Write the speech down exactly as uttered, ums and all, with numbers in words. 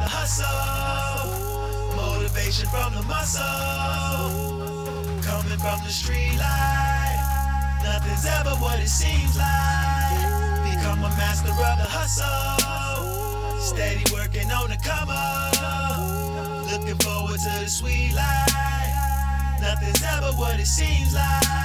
the hustle, motivation from the muscle, coming from the street life. Nothing's ever what it seems like. Become a master of the hustle, steady working on the come up, looking forward to the sweet life. Nothing's ever what it seems like.